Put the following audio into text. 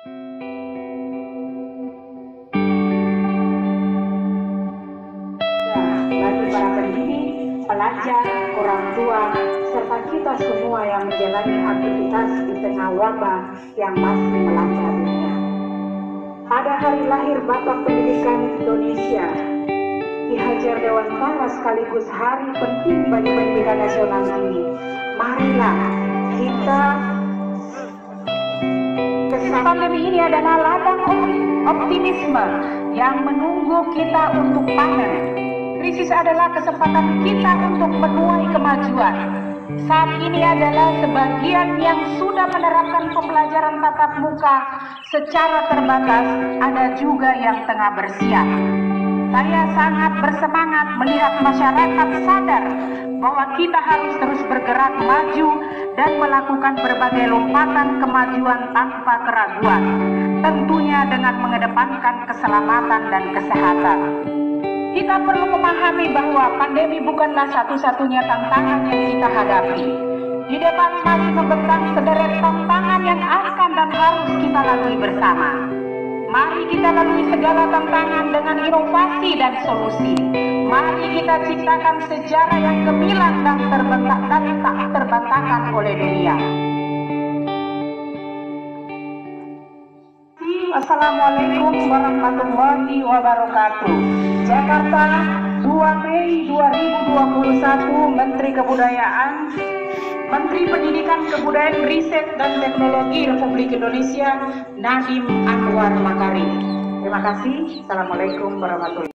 Bagi para pendidik, pelajar, orang tua, serta kita semua yang menjalani aktivitas di tengah wabah yang masih melanda dunia. Pada hari lahir Bapak Pendidikan Indonesia, Ki Hajar Dewantara sekaligus hari penting bagi pendidikan nasional ini, marilah kita pandemi ini adalah ladang optimisme yang menunggu kita untuk panen. Krisis adalah kesempatan kita untuk menuai kemajuan. Saat ini adalah sebagian yang sudah menerapkan pembelajaran tatap muka secara terbatas, ada juga yang tengah bersiap. Saya sangat bersemangat melihat masyarakat sadar bahwa kita harus terus bergerak maju dan melakukan berbagai lompatan kemajuan tanpa keraguan, tentunya dengan mengedepankan keselamatan dan kesehatan. Kita perlu memahami bahwa pandemi bukanlah satu-satunya tantangan yang kita hadapi. Di depan masih membentang sederet tantangan yang akan dan harus kita lalui bersama. Mari kita lalui segala tantangan dengan inovasi dan solusi. Mari kita ciptakan sejarah yang gemilang dan tak terbantahkan oleh dunia. Assalamualaikum warahmatullahi wabarakatuh. Jakarta, 2 Mei 2021, Menteri Kebudayaan, Menteri Pendidikan, Kebudayaan, Riset dan Teknologi Republik Indonesia, Nadiem Anwar Makarim. Terima kasih. Assalamualaikum warahmatullahi wabarakatuh.